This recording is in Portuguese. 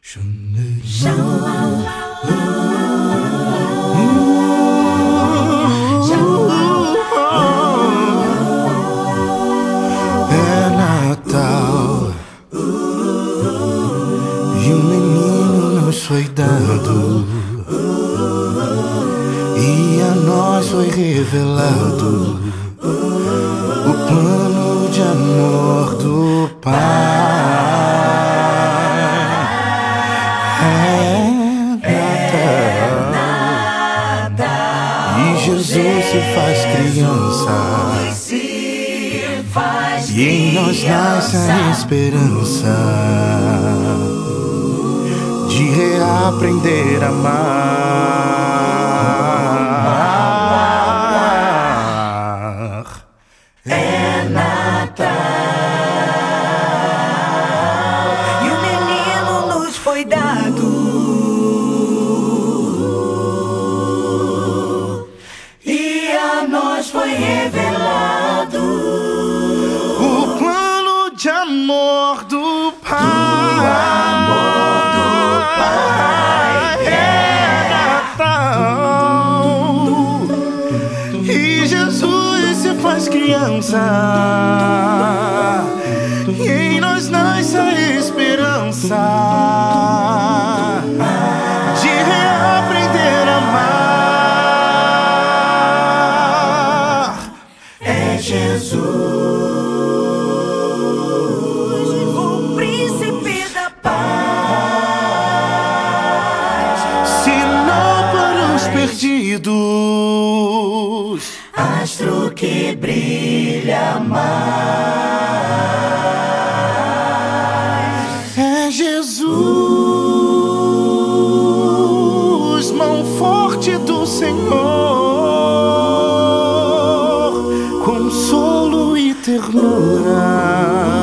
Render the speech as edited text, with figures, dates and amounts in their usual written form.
É Natal e um menino nos foi dado, e a nós foi revelado o plano de amor do Pai. Jesus se faz criança, e em nós nasce a esperança de reaprender a amar. É Natal e o menino nos foi dado, nós foi revelado o plano de amor do Pai. O amor do Pai. É Natal e Jesus se faz criança, e em nós nasce a esperança de reaprender a amar. Jesus, o príncipe da paz, sinal para os perdidos, astro que brilha mais. É Jesus, mão forte do Senhor, consolo e ternura.